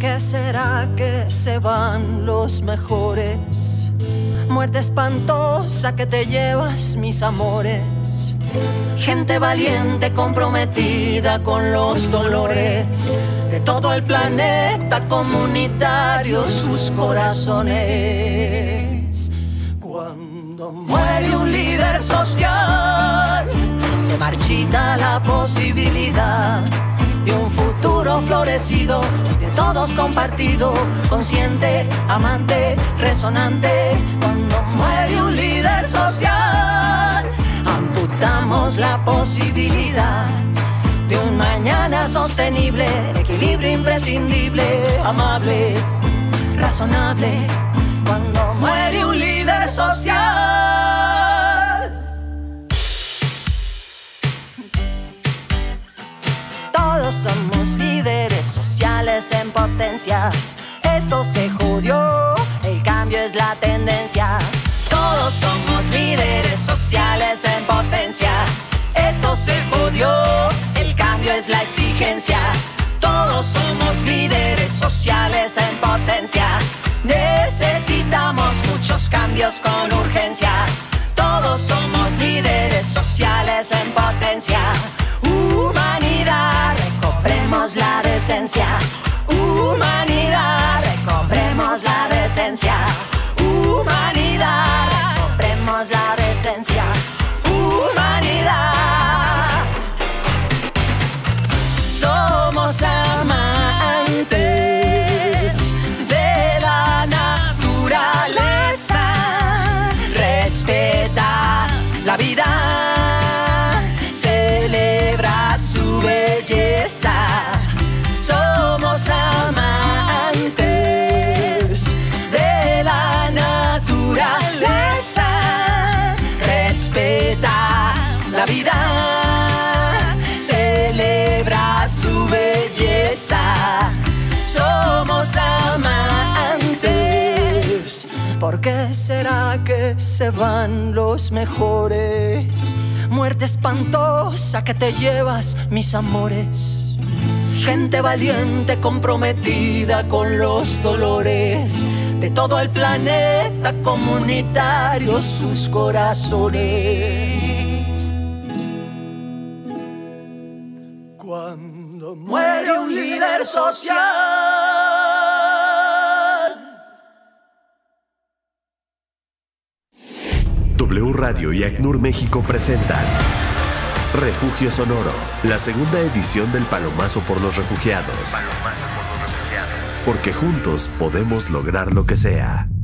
qué será que se van los mejores? Muerte espantosa que te llevas, mis amores. Gente valiente comprometida con los dolores de todo el planeta, comunitarios sus corazones. Cuando muere un líder social, se marchita la posibilidad de un futuro florecido, de todos compartido, consciente, amante, resonante. Cuando muere un líder social, amputamos la posibilidad de un mañana sostenible, equilibrio imprescindible, amable, razonable. Cuando muere un líder social. Todos somos líderes sociales en potencia. Esto se jodió, el cambio es la tendencia. Todos somos líderes sociales en potencia. Esto se jodió, el cambio es la exigencia. Todos somos líderes sociales en potencia. Necesitamos muchos cambios con urgencia. Todos somos líderes sociales en potencia. Humanidad, recobremos la decencia. Humanidad, recobremos la decencia. Humanidad, recobremos la decencia. Humanidad. Somos amantes de la naturaleza. Respeta la vida. Celebra su belleza. Somos amantes de la naturaleza. Respeta la vida. Celebra su belleza. Somos amantes. ¿Por qué será que se van los mejores? Muerte espantosa que te llevas, mis amores. Gente valiente comprometida con los dolores de todo el planeta, comunitarios sus corazones. Cuando muere un líder social. W Radio y ACNUR México presentan Refugio Sonoro, la segunda edición del Palomazo por los Refugiados. Porque juntos podemos lograr lo que sea.